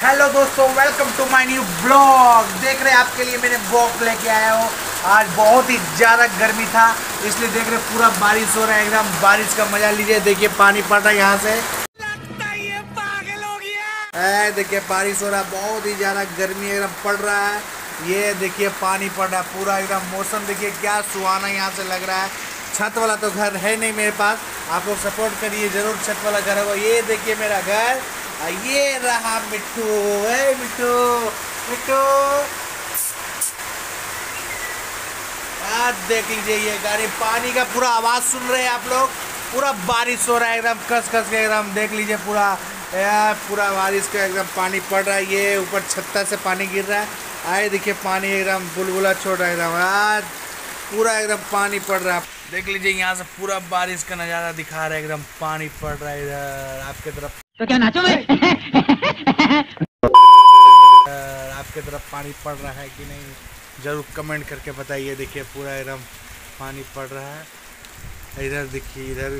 Hello दोस्तों, welcome to my new blog. देख रहे हैं आपके लिए मैंने ब्लॉग लेके आया हूँ। आज बहुत ही ज़्यादा गर्मी था, इसलिए देख रहे पूरा बारिश हो रहा है। एकदम बारिश का मजा लीजिए। देखिए पानी पड़ रहा है यहाँ से, लगता है ये पागल हो गया। देखिए बारिश हो रहा है, बहुत ही ज़्यादा गर्मी एकदम पड़ रहा है। ये देखिए पानी पड़ रहा है पूरा एकदम। मौसम देखिए क्या सुहाना यहाँ से लग रहा है। छत वाला तो घर है नहीं मेरे पास, आप लोग सपोर्ट करिए जरूर। छत वाला घर होगा। ये देखिए मेरा घर, ये रहा मिट्टू। मिट्टू मिट्टू, आज देख लीजिए ये गाड़ी। पानी का पूरा आवाज सुन रहे हैं आप लोग। पूरा बारिश हो रहा है एकदम कस कस के एकदम। देख लीजिए पूरा बारिश का एकदम पानी पड़ रहा है। ये ऊपर छत्ता से पानी गिर रहा है। आए देखिए पानी एकदम बुलबुला छोड़ रहा है एकदम। आज पूरा एकदम पानी पड़ रहा है। देख लीजिए यहाँ से पूरा बारिश का नज़ारा दिखा रहा है। एकदम पानी पड़ रहा है इधर आपके तरफ। तो क्या नाचो मैं? आपके तरफ पानी पड़ रहा है कि नहीं, जरूर कमेंट करके बताइए। देखिए पूरा एकदम पानी पड़ रहा है। इधर देखिए, इधर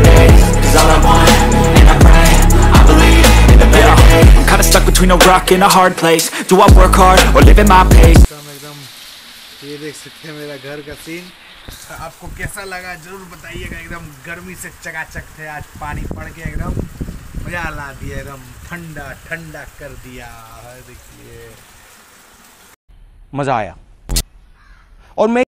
Kinda stuck between a rock and a hard place. Do I work hard or live at my pace? एकदम ये देख सकते हैं मेरा घर का सीन। आपको कैसा लगा जरूर बताइएगा। एकदम गर्मी से चकाचक थे। आज पानी पड़ के एकदम मजा ला दिया, एकदम ठंडा ठंडा कर दिया। देखिए मजा आया। और मैं